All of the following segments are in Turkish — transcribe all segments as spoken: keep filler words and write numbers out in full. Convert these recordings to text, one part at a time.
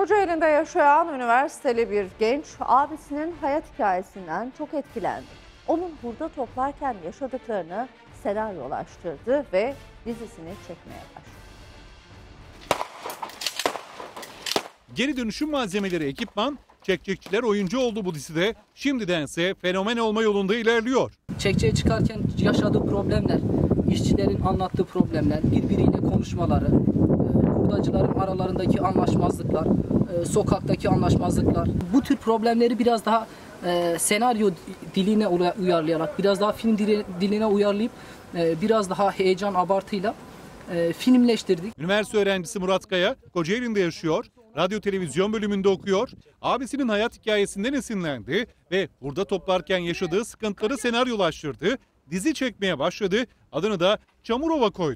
Kocaeli'nde yaşayan üniversiteli bir genç abisinin hayat hikayesinden çok etkilendi. Onun hurda toplarken yaşadıklarını senaryolaştırdı ve dizisini çekmeye başladı. Geri dönüşüm malzemeleri ekipman, çekçekçiler oyuncu oldu bu dizide. Şimdidense fenomen olma yolunda ilerliyor. Çekçeye çıkarken yaşadığı problemler, işçilerin anlattığı problemler, birbiriyle konuşmaları, hurdacıların aralarındaki anlaşmazlıklar, sokaktaki anlaşmazlıklar. Bu tür problemleri biraz daha e, senaryo diline uyarlayarak, biraz daha film diline uyarlayıp e, biraz daha heyecan abartıyla e, filmleştirdik. Üniversite öğrencisi Murat Kaya, Kocaeli'nde yaşıyor, radyo televizyon bölümünde okuyor. Abisinin hayat hikayesinden esinlendi ve hurda toplarken yaşadığı sıkıntıları senaryolaştırdı. Dizi çekmeye başladı, adını da Çamurova koydu.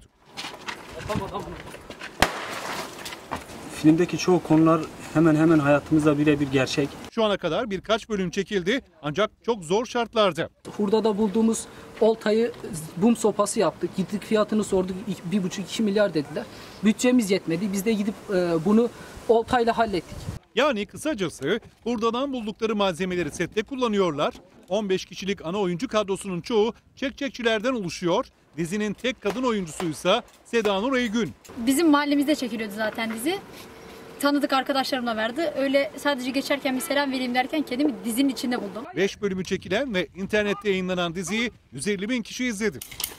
Filmdeki çoğu konular hemen hemen hayatımızda birebir gerçek. Şu ana kadar birkaç bölüm çekildi ancak çok zor şartlarda. Hurdada bulduğumuz oltayı bum sopası yaptık. Gittik fiyatını sorduk, bir buçuk iki milyar dediler. Bütçemiz yetmedi. Biz de gidip bunu oltayla hallettik. Yani kısacası hurdadan buldukları malzemeleri sette kullanıyorlar. on beş kişilik ana oyuncu kadrosunun çoğu çekçekçilerden oluşuyor. Dizinin tek kadın oyuncusuysa Seda Nur Eygün. Bizim mahallemizde çekiliyordu zaten dizi. Tanıdık arkadaşlarımla verdi. Öyle sadece geçerken bir selam vereyim derken kendimi dizinin içinde buldum. beş bölümü çekilen ve internette yayınlanan diziyi yüz elli bin kişi izledi.